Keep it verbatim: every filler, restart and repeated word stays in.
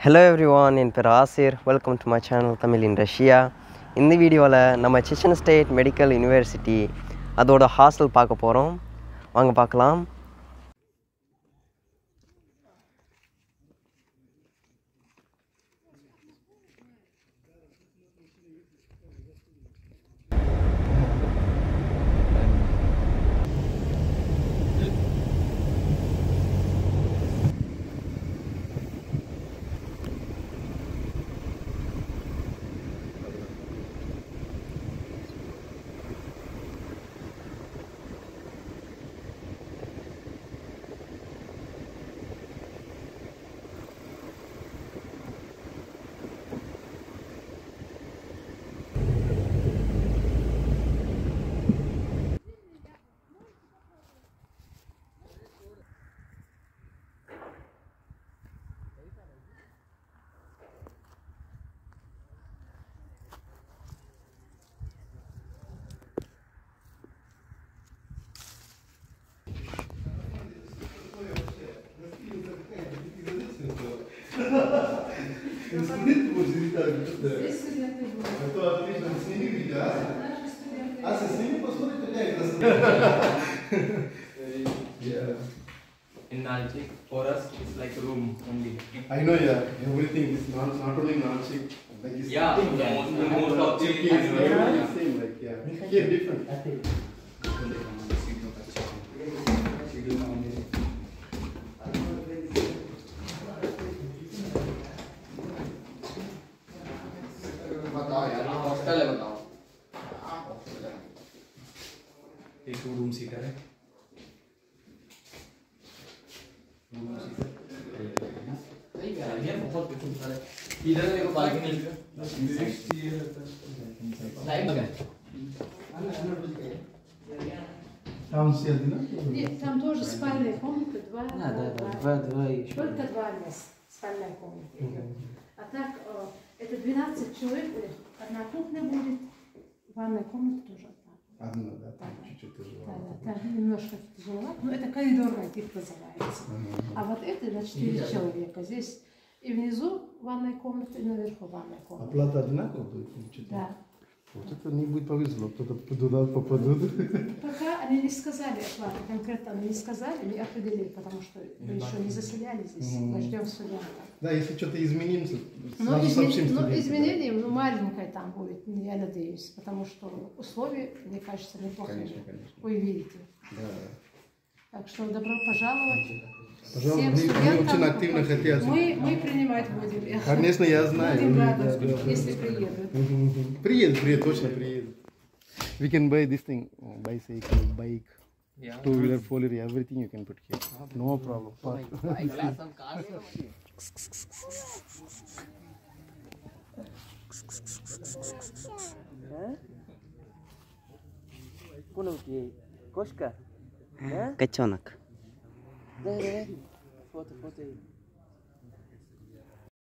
Hello everyone, என் பேர் Asir. Welcome to my channel Tamil in Russia. இந்த வீடியோவில் நம்ம செச்சன் ஸ்டேட் மெடிக்கல் யூனிவர்சிட்டி அதோட ஹாஸ்டல் பார்க்க போகிறோம். வாங்க பார்க்கலாம். Здесь студенты будут. А то отлично, сними видео, а? Наши студенты. Ася, сними, посмотри, какая красота. In Nalchik, for us, it's like a room only. I know, yeah. Everything is not, not only Nalchik. Like it's Yeah, nothing, the yeah. most, the most of the Turkey is everything same, like, yeah. Here, different. बताओ यार hostel है बताओ एक to room seater है सही यार ये बहुत बिल्कुल सारे इधर देखो बालकनी लाइट लगा Downstairs, you know? Нет, там тоже спальная комната, два, Да, да, да, два, два, два еще. только два места, спальная комната идет. А так, э, это двенадцать человек, э, одна кухня будет, ванная комната тоже одна. Одна, да, там чуть-чуть тоже. Да, да, там немножко тяжеловато, но это коридорный тип называется. А вот это на четыре человека. Здесь и внизу ванная комната, и наверху ванная комната. Оплата одинаково будет? Получить? Да. Вот это не будет повезло, кто-то туда попадут. Пока они не сказали оплату, конкретно они не сказали, не определили, потому что мы еще не заселяли здесь, мы ждем студента. Да, если что-то изменится, Но, сразу изме- сообщим но студентам. изменение ну, маленькое там будет, я надеюсь, потому что условия, мне кажется, неплохие. Конечно, конечно. Вы видите. Да. Так что добро пожаловать. Пожалуйста, Всем мы- мы студентам. очень активно хотят. Мы, мы принимать будем. Конечно, я знаю. Будем Да, рады, да, да. если приедут. Приедет, приедет, точно приедет. We can buy this thing, uh, bicycle, bike, Yeah. two wheeler, four wheeler, everything you can put here. No problem. Котенок. Фото, фото.